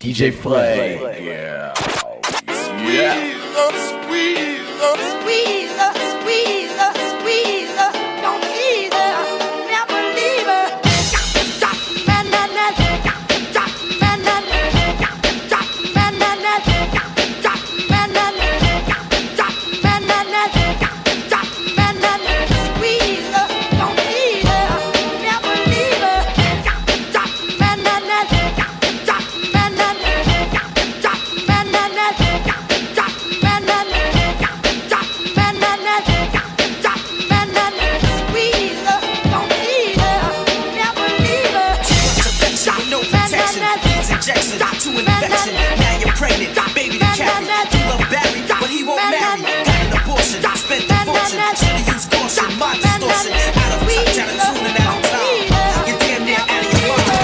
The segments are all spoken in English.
DJ FLEG. Yeah. Don't tease her, never leave her. To infection, now you're pregnant, baby to carry. You love Barry, but he won't marry. Got an abortion, spent the fortune. Should've used caution, mind distortion. Out of touch, out of tune, and out of time. You're damn near out of your mind.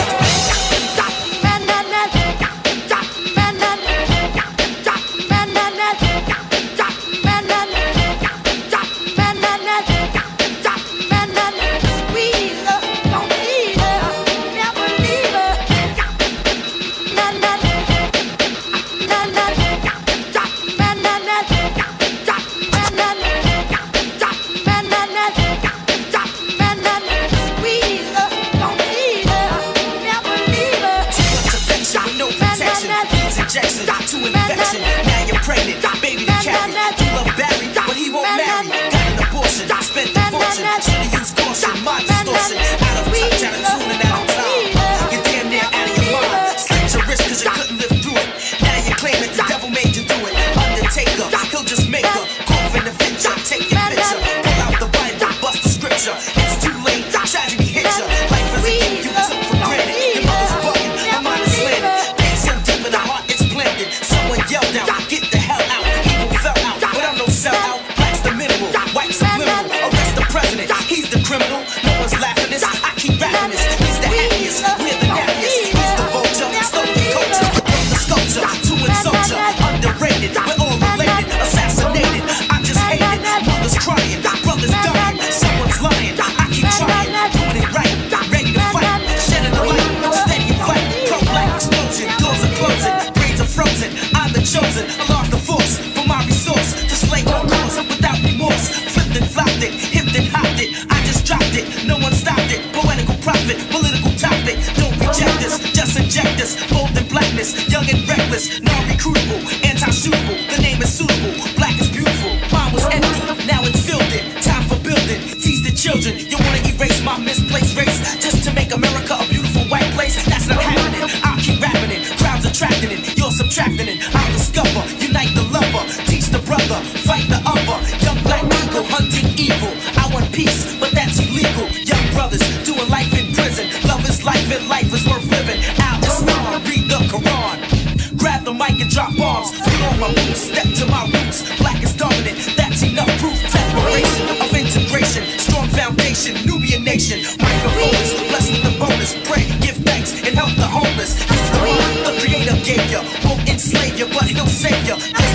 To infection, now you're pregnant, baby to carry. You love Barry, but he won't marry. Got an abortion, spent the fortune. Should've used caution, mind distortion. Out of touch, out of tune, and out of time. You're damn near out of your mind. Slit your wrist cause you couldn't live through it. Now you're claiming the devil made you do it. Undertaker, he'll just make her cough in the picture, take your picture. Pull out the Bible, bust the scripture. It's too late, tragedy hits you. Life is a gift you took for granted. Your mother's bugging, her mind is slanted. Pain so deep in the heart, it's planted. Someone yelled out, get the hell out. Evil fell out, but I'm no sellout. Black's the mineral, white's subliminal. Arrest the president, he's the criminal. No one's laughing this, I keep rapping this. He's the happiest, we're the nappiest. He's the vulture, stole the culture. From the sculpture to insult you. Underrated, we're all related. Assassinated, I just hate it. Mother's crying, brother's dying. Someone's lying, I keep trying. Doing it right, ready to fight. Shedding the light, steady fight. Pro-black explosion, doors are closing. Frozen, I'm the chosen. I lost the force for my resource to slay all cause without remorse. Flipped and flopped it, hipped and hopped it. I just dropped it, no one stopped it. Poetical prophet, political topic. Don't reject this, just inject this. Bold and blackness, young and reckless, non-recruitable, anti-suitable. The name is suitable, black is beautiful. Mine was empty, now it's filled in. Time for building, teach the children. You wanna erase my misplaced race just to make America a beautiful white place? That's not happening. I'll keep rapping it, crowds attracting it. Subtracting it, I'll discover, unite the lover, teach the brother, fight the other. Young black eagle hunting evil. I want peace, but that's illegal. Young brothers doing life in prison. Love is life and life is worth living. Al Islam, read the Quran. Grab the mic and drop bombs. Put on my boots, step to my roots. Black is dominant, that's enough proof. Declaration of integration, strong foundation, Nubian nation. Microphones, blessed with the bonus. Pray, give thanks, and help the homeless. Use the mind the Creator gave you. Won't enslave you, but He'll save you.